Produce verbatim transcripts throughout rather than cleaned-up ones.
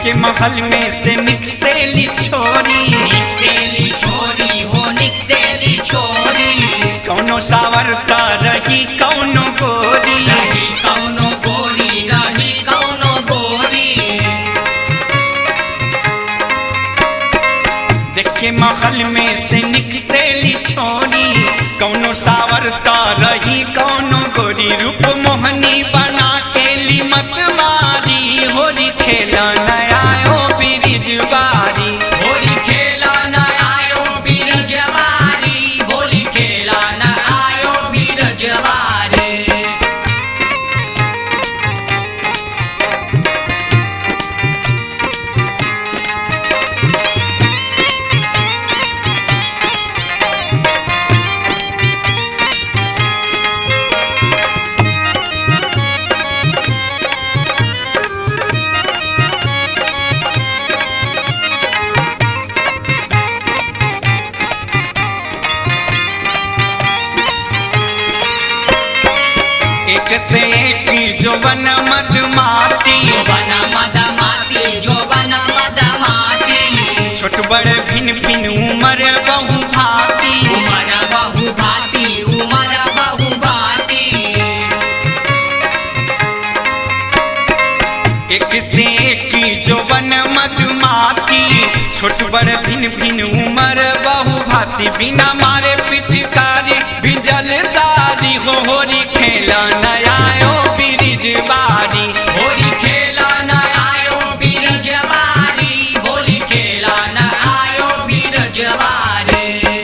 के महल में से निकसेली छोरी, निकसेली छोरी हो निकसेली छोरी। कौनो सावरता रही कौनो गोरी, रही कौनो गोरी रही कौनो गोरी। देखे महल में से निकसेली छोरी, कौनो सावरता रही कौनो गोरी। रूप मोहनी बना के ली मत मारी, होरी खेला नयायो बिरिज बारी, होली खेला न आयो बीरज वारी, होली खेला न आयो बीरज वारी। एक से एक जो वन मधुमाती, जो बन मदमाती जो बन मदमाती। छोट बड़ भिन्न भिन्न उमर बहु भांति, उमर बहु भांति उमर बहु भांति। एक से एक जो वन मधुमाती, छोट बड़ भिन्न भिन्न उमर बहु भांति। बिना मारे पिचकारी बिजल सारी, हो होरी खेला नयायो बिरिज बारी, होली खेला न आयो बीरज वारी, होली खेला न आयो बीरज वारी।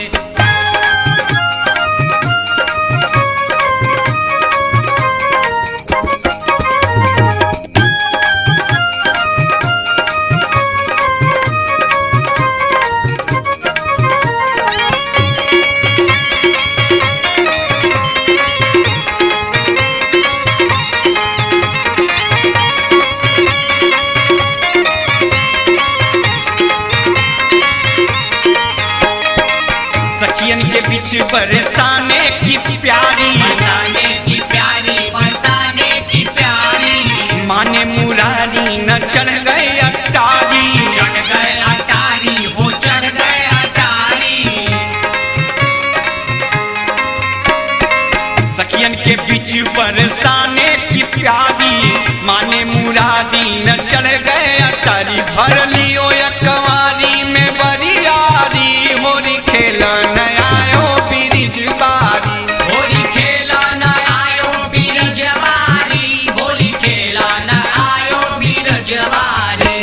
सखियन के बीच बरसाने की प्यारी, बरसाने की प्यारी बरसाने की प्यारी। माने मुरारी न चढ़ गए अटारी, चढ़ गए अटारी हो चढ़ गए अटारी। सखियन के बीच बरसाने की प्यारी, माने मुरारी न चढ़ गए अटारी। भर लियो यकवारी में बरियारी, होरी खेला नयायो बिरिज बारी, होली खेला न आयो बीरज वारी, होली खेला न आयो बीरज वारी।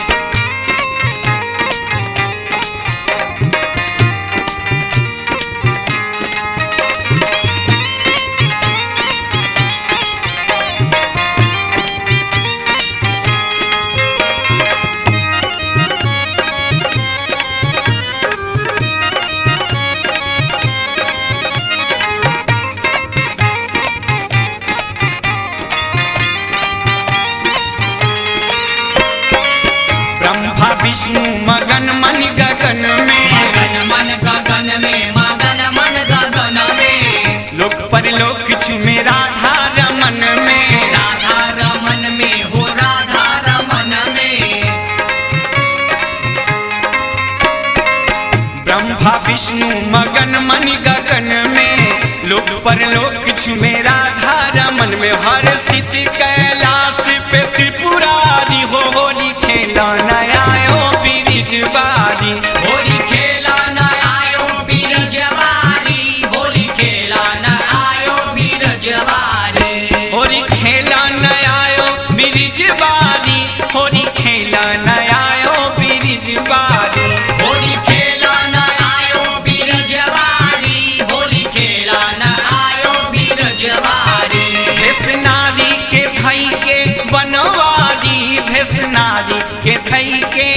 ब्रह्मा विष्णु मगन मन गगन में, मगन मन गगन में मगन मन गगन में। लोक परलोक छुमे राधा रमन में, राधा रमन में हो राधा रमन में। ब्रह्मा विष्णु मगन मन गगन में, लोक परलोक छुमे राधा रमन में। हर सिद्धि कैलाश पे त्रिपुरारी, हो होली खेला नयायो बिरिज बारी, होली खेला न आयो बीरज वारी, होली खेला न आयो बीरज वारी। होली खेला नयायो बिरिज बारी, होली खेला नयायो बिरिज बारी। होली खेला न आयो बीरज वारी, होली खेला न आयो बीरज वारी। भेष नारी के भई के बनवारी, भेष नारी के भई के